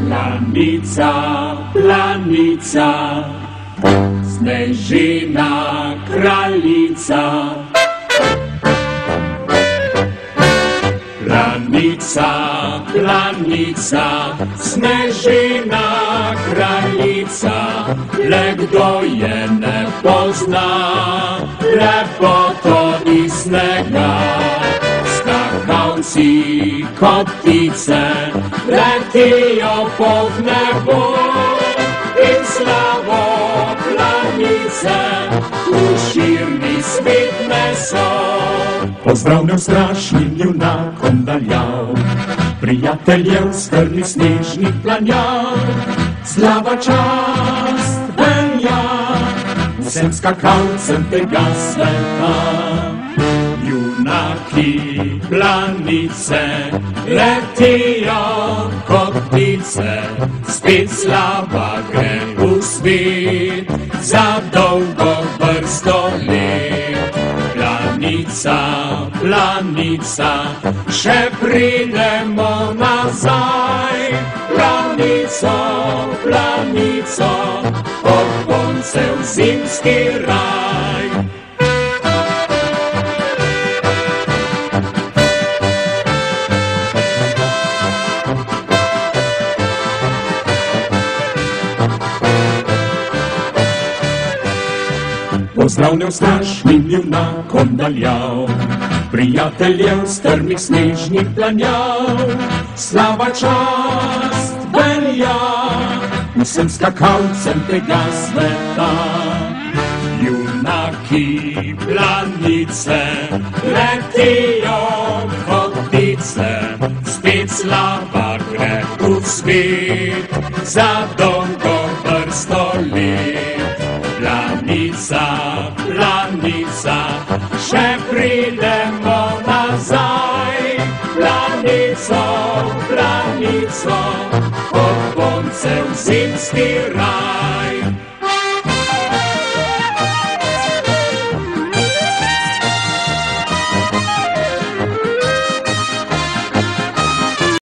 Planica, planica, Snežina kraljica. Planica, planica, Snežina kraljica, le kdo je ne pozna, lepoto iz snega. Skakalci kot ptice letijo po nebu in slavo planice v širni svet neso. Pozdravljam strašnim junakom daljav, prijateljev strmih snežnih planjav. Slava, čast, velja vsem skakalcem tega sveta. Junaki planice letijo kot ptice, spet slava gre v svet za dolgo vrsto let. Planica, planica, še pridemo nazaj. Planico, planico, od koncev zimski raj. Pozdravljam strašnim junakom daljav, prijateljev strmih snežnih planjav. Slava, čast, velja vsem skakalcem tega sveta. Junaki planice letijo kot ptice, spet slava gre v svet za dolgo vrsto let. Planica, planica, še pridemo nazaj. Planico, planico, od koncev zimski raj.